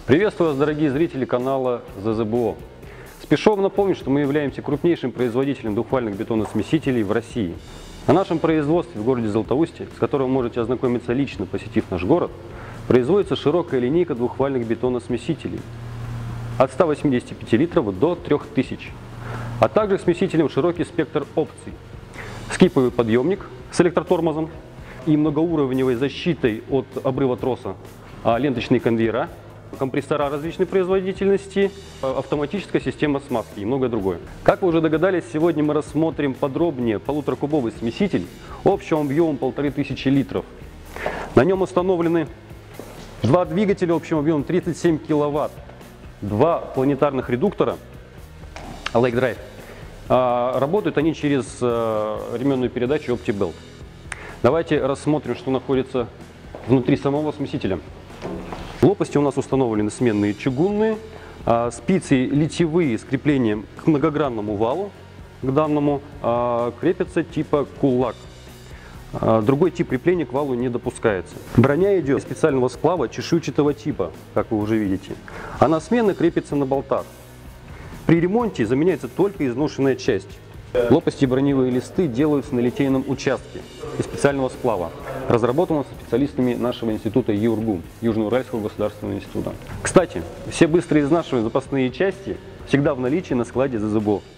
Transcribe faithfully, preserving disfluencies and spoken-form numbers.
Приветствую вас, дорогие зрители канала ЗЗБО. Спешу вам напомнить, что мы являемся крупнейшим производителем двухвальных бетоносмесителей в России. На нашем производстве в городе Златоусте, с которым вы можете ознакомиться лично, посетив наш город, производится широкая линейка двухвальных бетоносмесителей от ста восьмидесяти пяти литров до трёх тысяч, а также смесителем широкий спектр опций. Скиповый подъемник с электротормозом и многоуровневой защитой от обрыва троса, ленточные конвейера, компрессора различной производительности, автоматическая система смазки и многое другое. Как вы уже догадались, сегодня мы рассмотрим подробнее полуторакубовый смеситель общим объемом полторы тысячи литров. На нем установлены два двигателя общим объемом тридцать семь киловатт, два планетарных редуктора Lake Drive. А, работают они через а, ременную передачу OptiBelt. Давайте рассмотрим, что находится внутри самого смесителя. Лопасти у нас установлены сменные чугунные, а, спицы литьевые с креплением к многогранному валу, к данному, а, крепятся типа кулак. А, другой тип крепления к валу не допускается. Броня идет из специального сплава чешуйчатого типа, как вы уже видите. Она сменно крепится на болтах. При ремонте заменяется только изношенная часть. Лопасти и броневые листы делаются на литейном участке из специального сплава, разработанного специалистами нашего института ЮРГУ, Южноуральского государственного института. Кстати, все быстро изнашиваемые запасные части всегда в наличии на складе ЗЗБО.